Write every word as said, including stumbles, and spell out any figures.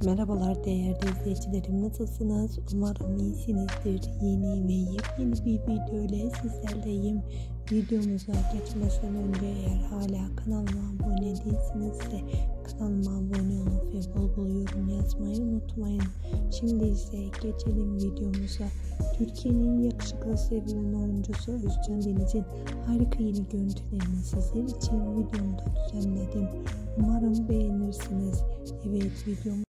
Merhabalar değerli izleyicilerim, nasılsınız? Umarım iyisinizdir. Yeni ve yepyeni bir video ile sizlerleyim. Videomuza geçmeden önce eğer hala kanalıma abone değilsinizse kanalıma abone olup ve bol bol yorum yazmayı unutmayın. Şimdi ise geçelim videomuza. Türkiye'nin yakışıklı sevilen oyuncusu Özcan Deniz'in harika yeni görüntülerini sizler için videomda düzenledim. Umarım beğenirsiniz. Evet, videomu